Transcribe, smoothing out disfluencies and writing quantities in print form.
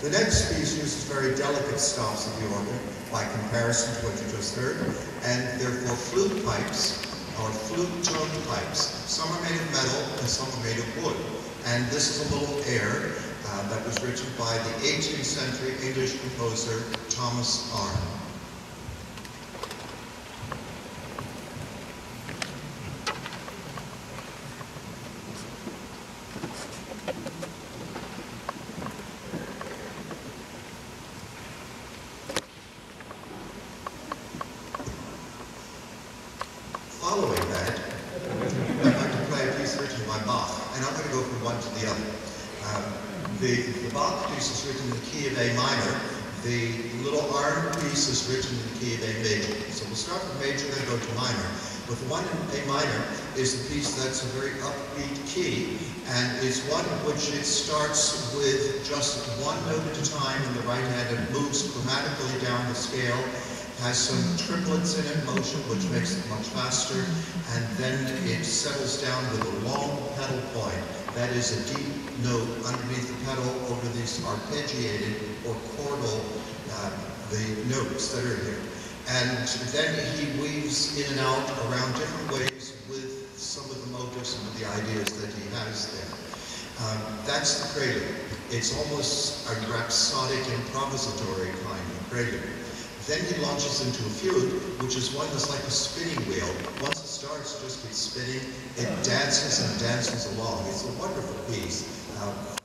The next piece uses very delicate stops of the organ by comparison to what you just heard, and therefore flute pipes, or flute tone pipes. Some are made of metal and some are made of wood. And this is a little air that was written by the 18th century English composer Thomas Arne. Following that, I'd like to play a piece written by Bach, and I'm going to go from one to the other. The Bach piece is written in the key of A minor. The little Arne piece is written in the key of A major. So we'll start with major, then go to minor. But the one in A minor is the piece that's a very upbeat key, and it's one which it starts with just one note at a time in the right hand and moves chromatically down the scale. Has some triplets in it, motion, which makes it much faster, and then it settles down with a long pedal point. That is a deep note underneath the pedal over these arpeggiated or chordal, the notes that are here. And then he weaves in and out around different ways with some of the motives and with the ideas that he has there. That's the prelude. It's almost a rhapsodic improvisatory kind of prelude. Then he launches into a fugue, which is one that's like a spinning wheel. Once it starts, it just keeps spinning. It dances and dances along. It's a wonderful piece.